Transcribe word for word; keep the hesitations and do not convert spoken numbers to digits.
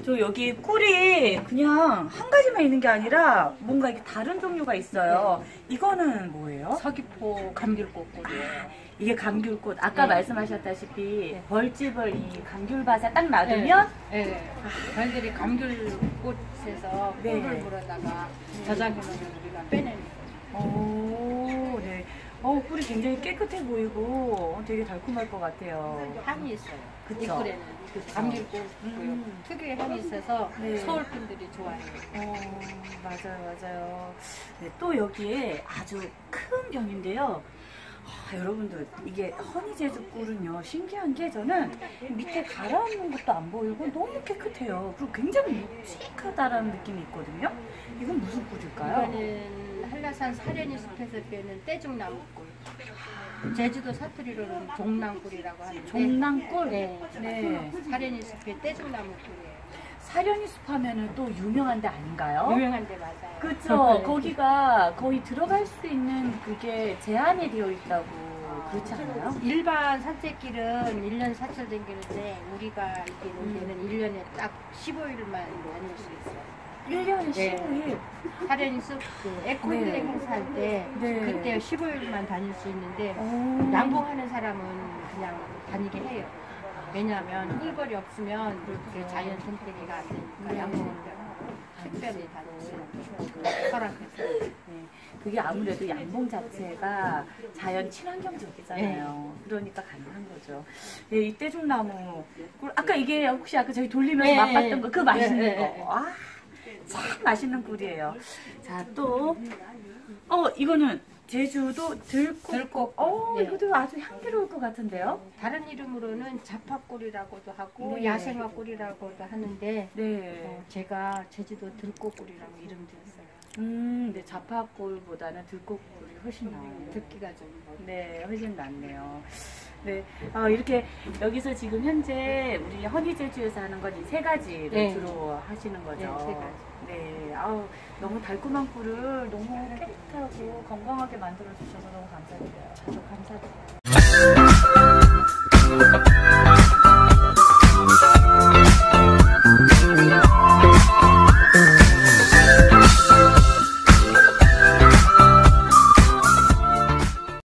저 여기 꿀이 그냥 한 가지만 있는 게 아니라 뭔가 이게 다른 종류가 있어요. 네. 이거는 뭐예요? 서귀포 감귤꽃 꿀이에요. 이게 감귤꽃. 아까 네. 말씀하셨다시피 네. 벌집을 이 감귤밭에 딱 놔두면 네. 네. 아, 저희들이 감귤꽃에서 꿀을 네. 물어다가 저장해놓으면 우리가 빼내는 거죠. 오, 네. 어, 꿀이 굉장히 깨끗해 보이고 되게 달콤할 것 같아요. 향이 있어요. 그쵸? 이 꿀에는 감귤꽃 음. 특유의 향이 있어서 네. 서울 분들이 좋아해요. 어, 맞아요, 맞아요. 네, 또 여기에 아주 큰 병인데요. 아, 여러분들 이게 허니제주 꿀은요 신기한 게 저는 밑에 갈아엎는 것도 안 보이고 너무 깨끗해요. 그리고 굉장히 묵직하다라는 느낌이 있거든요. 이건 무슨 꿀일까요? 이거는 한라산 사려니 숲에서 빼는 떼죽나무꿀. 제주도 사투리로는 종낭꿀이라고 하는데 종낭꿀? 네. 네. 사려니 숲의 떼죽나무꿀이에요. 사려니 숲 하면은 또 유명한 데 아닌가요? 유명한 데 맞아요. 그쵸. 네. 거기가 거의 들어갈 수 있는 그게 제한이 되어 있다고 그렇지 않아요? 일반 산책길은 일 년 사철 다니는데 우리가 이렇게 있는 데는 일 년에 딱 십오 일만 다닐 수 있어요. 일 년에 네. 십오 일? 사려니 숲 그 에코힐링 네. 행사할 때 네. 그때 십오 일만 다닐 수 있는데 오. 양봉하는 사람은 그냥 다니게 해요. 왜냐하면 꿀벌이 없으면 그 자연 생태계가 안 되니까 네. 양봉을 특별히 다닐 수 있는 허락해서. 네. 그게 아무래도 양봉 자체가 자연 친환경적이잖아요. 네. 그러니까 가능한 거죠. 네, 이 떼죽나무 꿀, 아까 이게 혹시 아까 저희 돌리면서 네. 맛봤던 거 그 맛있는 네. 거. 아, 참 맛있는 꿀이에요. 자, 또 어, 이거는 제주도 들꽃. 들꽃. 어, 네. 이것도 아주 향기로울 것 같은데요? 다른 이름으로는 자파꿀이라고도 하고 네. 야생화꿀이라고도 하는데 네. 어, 제가 제주도 들꽃꿀이라고 이름 지었어요. 음, 네, 자파꿀보다는 들꽃꿀이 훨씬 나아요. 듣기가 좀 네, 훨씬 낫네요. 네, 어, 이렇게 여기서 지금 현재 우리 허니제주에서 하는 건 이 세 가지를 네. 주로 하시는 거죠. 네, 세 가지. 네, 아우, 너무 달콤한 꿀을 너무 깨끗하고 건강하게 만들어 주셔서 너무 감사드려요. 저도 감사드려요.